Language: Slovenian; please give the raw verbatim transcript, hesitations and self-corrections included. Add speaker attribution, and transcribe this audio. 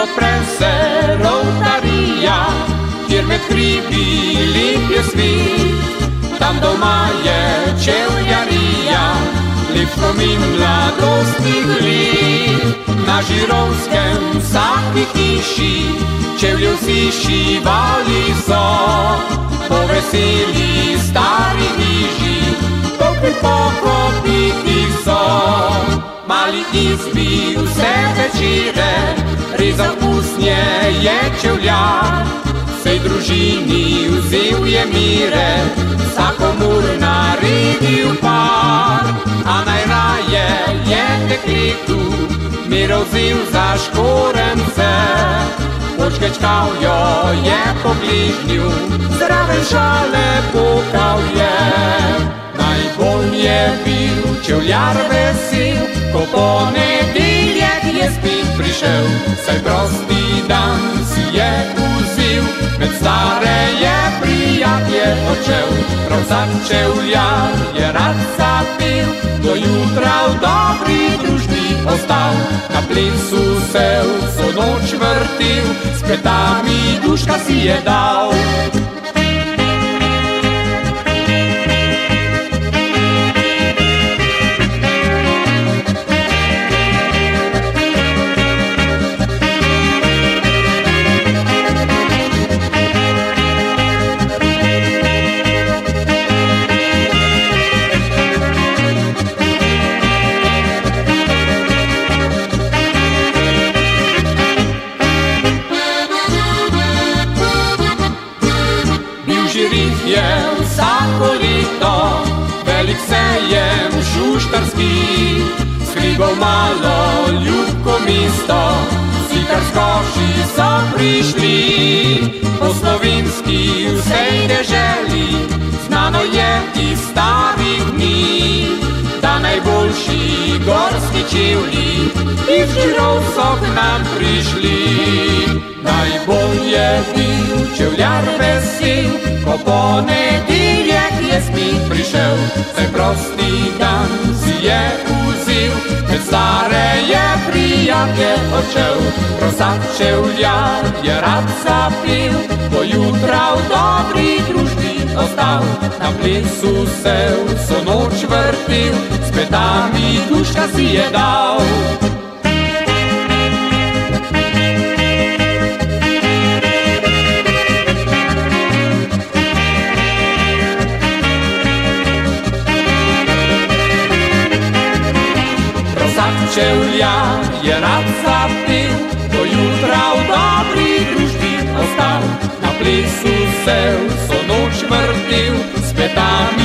Speaker 1: odpre se rotarija, kjer med hribi lep je svit. Tam doma je čevljarija, lep spomin mladostnih let. Na Žirovskem vsaki hiši čevlje vsi šivali so, po veseli stari hiši topli pokopiti so. Mali izbi vse večere, rezal usnje je čevljar, vsej družini vzel je mire, vsakomur naredil par. A najraje je dekletu miro vzel za škorence, počkečkal jo je po bližnju, zraven šale pokal je. Najbolj je bil čevljar vesel, ko ponedeljek je spet prišel, saj prosti dan si je vzel, med stare je prijatelje odšel. Prav vsak čevljar je rad zapel, do jutra v dobri družbi ostal. Na plesu se vso noč vrtel, s petami duška si je dal. Žirih je vsako leto velik sejem šuštarski, s hribov malo ljubko mesto, vsi kar s koši so prišli. Po slovenski vsej deželi znano je iz starih dni, da najboljši gorski čevlji iz Žirov so k nam prišli. Najbolj je bil čevljar vesel, ko ponedeljek je spet prišel, saj prosti dan si je vzel, med stare je prijatelje odšel. Prav vsak čevljar je rad zapel, do jutra v dobri družbi ostal. Na plesu se vso noč vrtel, s petami duška si je dal. Čevljar je rad zapel, do jutra v dobri družbi ostal. Na plesu se vso noč vrtel, s petami